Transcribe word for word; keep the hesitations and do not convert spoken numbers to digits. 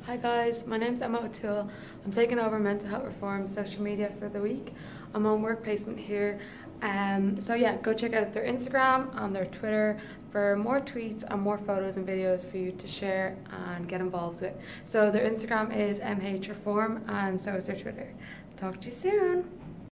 Hi guys, my name's Emma O'Toole. I'm taking over mental health reform social media for the week. I'm on work placement here. Um, so yeah, go check out their Instagram and their Twitter for more tweets and more photos and videos for you to share and get involved with. So their Instagram is M H Reform and so is their Twitter. Talk to you soon.